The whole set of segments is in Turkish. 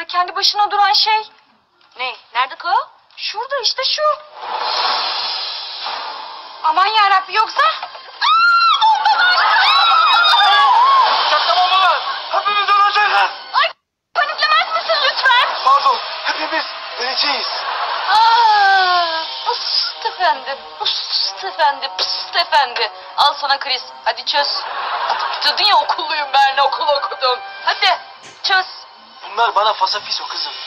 kendi başına duran şey. Ne? Nerede o? Şurada işte şu. Aman yarabbi yoksa. Bomba var. Uçakta bomba var. Hepimiz öleceğiz. Ay paniklemez misin lütfen? Pardon. Hepimiz öleceğiz. Pıst efendi. Pıst efendi. Pıst efendi. Al sana kriz. Hadi çöz. Atıp tutuyordun ya okulluyum ben. Ne okul okudum. Hadi çöz. Bunlar bana fasafis o kızım.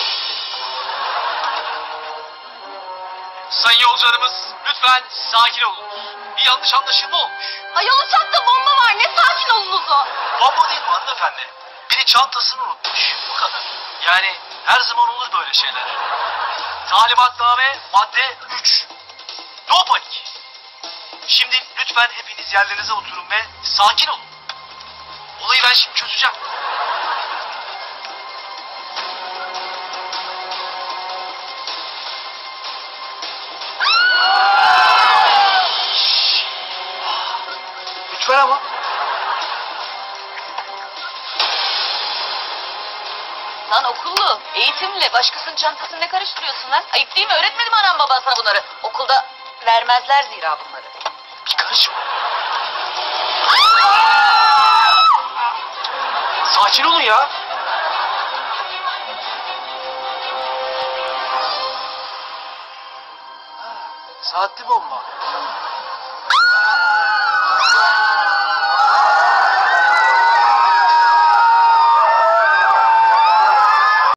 Sayın yolcularımız lütfen sakin olunuz. Bir yanlış anlaşılma olmuş. Ayol uçakta bomba var. Ne sakin olunuz o. Bomba değil bu hanımefendi. Biri çantasını unutmuş. Bu kadar. Yani her zaman olur böyle şeyler. Talimatname madde 3. No panik. Şimdi lütfen hepiniz yerlerinize oturun ve sakin olun. Olayı ben şimdi çözeceğim. Lütfen ama. Lan okullu. Eğitimle başkasının çantasını ne karıştırıyorsun lan? Ayıp değil mi? Öğretmedi mi anam baban sana bunları? Okulda vermezler zira bunları. Bir karışma. Sakin olun ya. Saatli bomba.